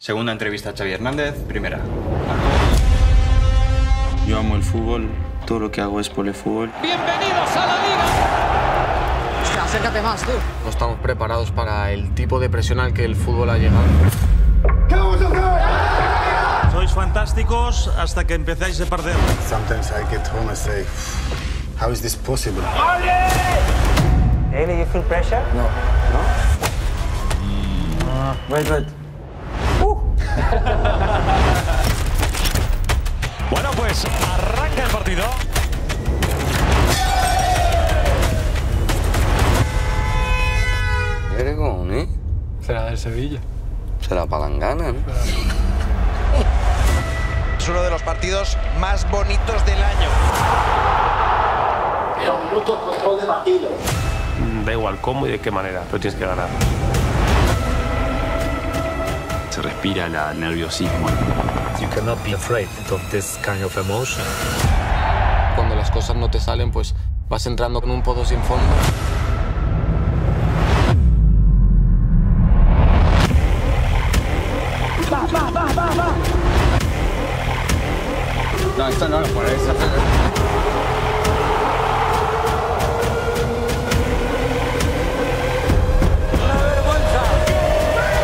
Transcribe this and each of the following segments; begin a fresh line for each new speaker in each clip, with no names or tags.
Segunda entrevista a Xavi Hernández, primera.
Yo amo el fútbol, todo lo que hago es por el fútbol.
¡Bienvenidos a la Liga!
Hostia, acércate más, tú.
No estamos preparados para el tipo de presión al que el fútbol ha llegado.
¿Qué vamos a hacer?
Sois fantásticos hasta que empezáis a perder.
Sometimes I get home and say, how is this possible?
Daily, you feel pressure?
No.
Wait.
Bueno, pues arranca el partido.
Gregón, ¿eh?
Será del Sevilla.
Será palangana, ¿no?
Es uno de los partidos más bonitos del año.
Pero minutos control de partido.
Da igual cómo y de qué manera, pero tienes que ganar.
Se respira el nerviosismo.
You cannot be afraid of this kind of emotion.
Cuando las cosas no te salen, pues vas entrando con un pozo sin fondo.
Va.
No, esto no, por eso.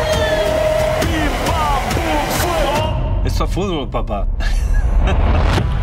Esto es fútbol, papá.